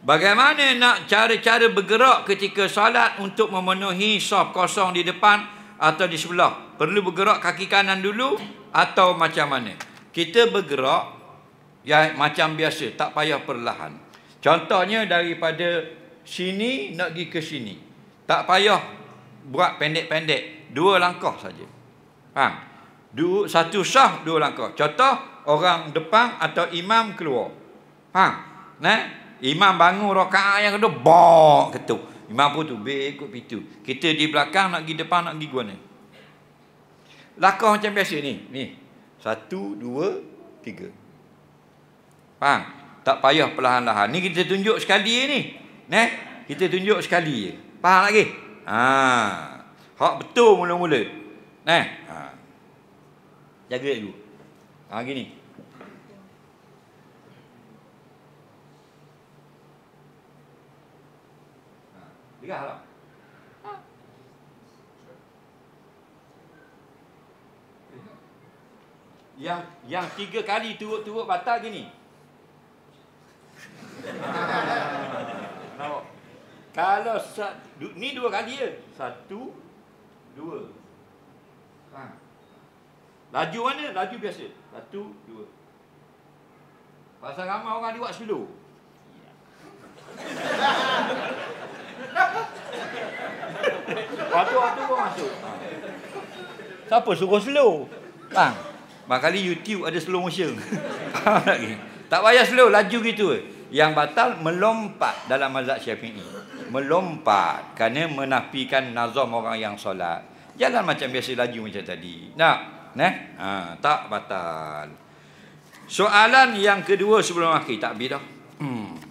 Bagaimana nak cara-cara bergerak ketika solat untuk memenuhi saf kosong di depan atau di sebelah? Perlu bergerak kaki kanan dulu atau macam mana? Kita bergerak ya macam biasa, tak payah perlahan. Contohnya daripada sini nak pergi ke sini. Tak payah buat pendek-pendek, 2 langkah saja. Faham? Satu saf 2 langkah. Contoh orang depan atau imam keluar. Faham? Imam bangun rakaat yang kedua, bok ketuk. Imam pun tu ikut pintu. Kita di belakang nak pergi depan, nak pergi ke mana? Langkah macam biasa ni. 1, 2, 3. Faham? Tak payah perlahan-lahan. Ni kita tunjuk sekali ni. Kita tunjuk sekali je. Faham lagi? Hak betul mula-mula. Jaga dulu. Gini. Lihatlah. Yang 3 kali turut-turut batal gini. Kalau ni 2 kali je. 1, 2. Laju mana? Laju biasa. 1, 2. Pasal ramai orang dia buat slow. Waktu pun masuk. Siapa suruh slow? Bang, kali YouTube ada slow motion. Faham lagi? Tak payah slow, laju gitu. Yang batal melompat dalam mazhab Syafi'i. Melompat kerana menafikan nazam orang yang solat. Jalan macam biasa, laju macam tadi. Tak batal. Soalan yang kedua sebelum akhir, takbir dah.